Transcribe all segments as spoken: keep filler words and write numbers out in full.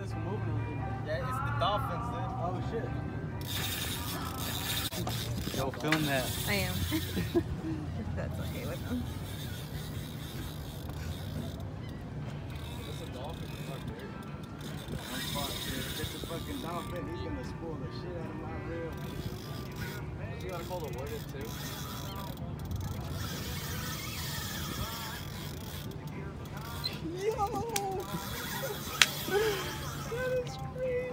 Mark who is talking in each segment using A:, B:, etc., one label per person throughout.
A: it's moving over here.
B: Yeah, it's the dolphins, dude.
A: Oh shit.
B: Yo, film that.
C: I am. If that's okay with them.
A: It's a dolphin. It's a fucking dolphin. He's gonna spoil the shit out of my reel. You gotta call the word it too. Yo! That is crazy.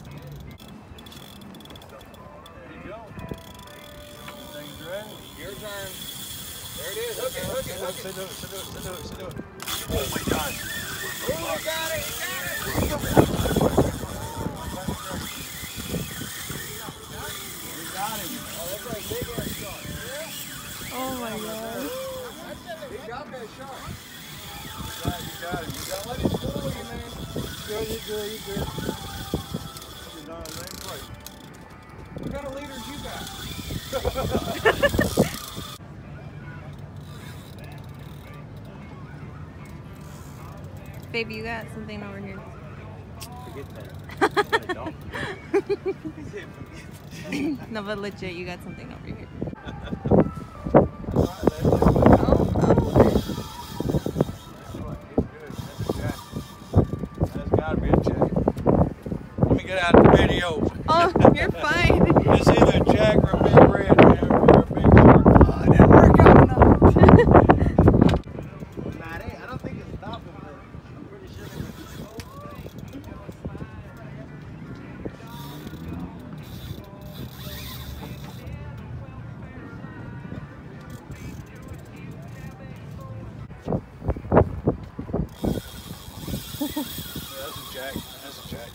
A: There you go. Things ready. Your turn. There it is. Hook it, hook it, hook it. Sit do it, sit do it, sit do it, sit do it. Oh my God. Oh, you got it, you got it. We got him. Oh, that's like big ass shark. Yeah?
C: Oh my God.
A: He got that shark. You got him. You got let it spoil you, man. You're good, you're good, you're good. You're not a lame plate. What kind of leaders you got?
C: Baby, you got something over here.
B: Forget that. I don't.
C: No, but legit, you got something over here.
A: Out the video.
C: Oh, you're fine.
A: It's either Jack or Big Red, man, or a big shark. Oh, it didn't work out enough. Nah, they, I don't think it's dolphin, but I'm pretty sure they Yeah, that's a Jack. That's a Jack.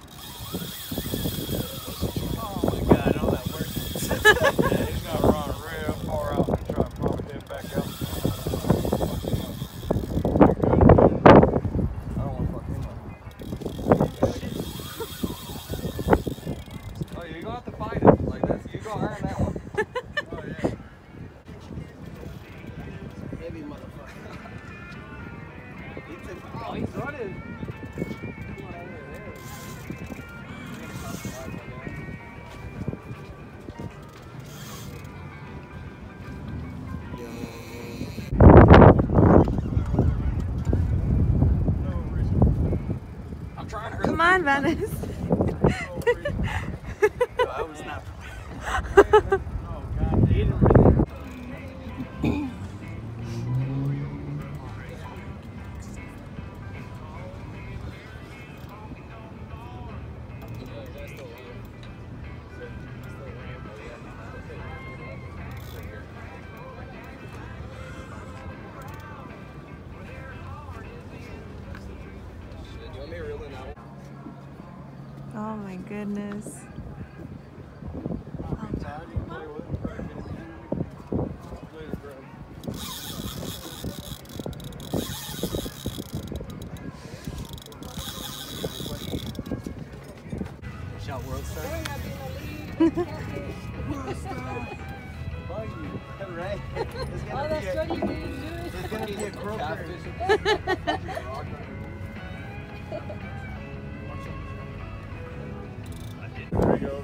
A: He's not running real far out and try to probably get back out. I don't want to fuck him up. Oh, you gonna have to fight it. Like that's you gonna earn that one. Oh yeah. Heavy motherfucker. He's in, oh, he's running.
C: Come on, Venus.
A: I was not prepared. Oh, God. He didn't really.
C: Oh my goodness.
A: Shout World Star. World Star. Buggy. Right. It's gonna
D: Oh, that's
A: be a,
D: good you didn't do it.
A: It's gonna be a croaker. There he goes.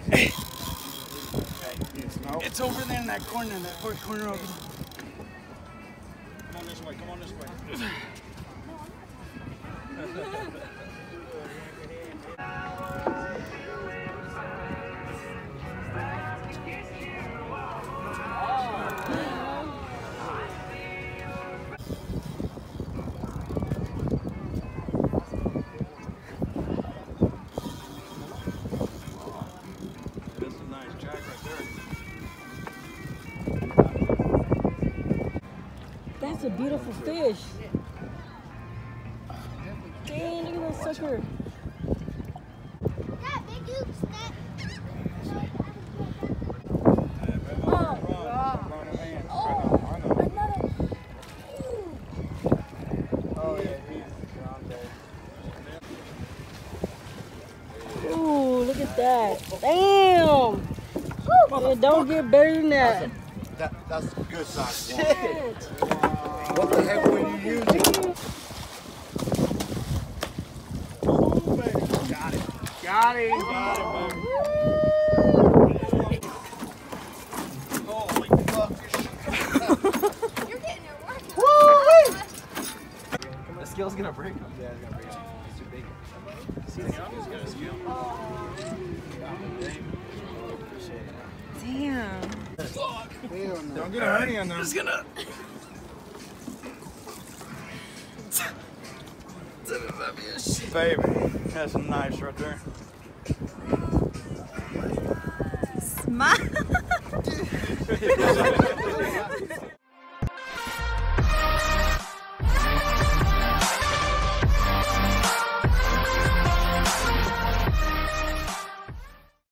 A: It's over there in that corner, that fourth corner over there. Come on this way, come on this way.
D: That's a beautiful fish. Dang, look at that sucker. Ooh, look at that. Damn. Man, don't get better than that.
A: That, that's a good size one. Shit. What the heck were you using? Oh, baby. Got it. Got him. Got him, baby. Holy fuck.
C: You're getting your work.
A: Woo!
B: The scale's gonna break him. Yeah, it's gonna break him. It's too big. See, he's got a scale.
C: Damn.
A: Don't get a hernia on there.
B: It's gonna.
A: Baby, that's some nice right there.
C: Smile.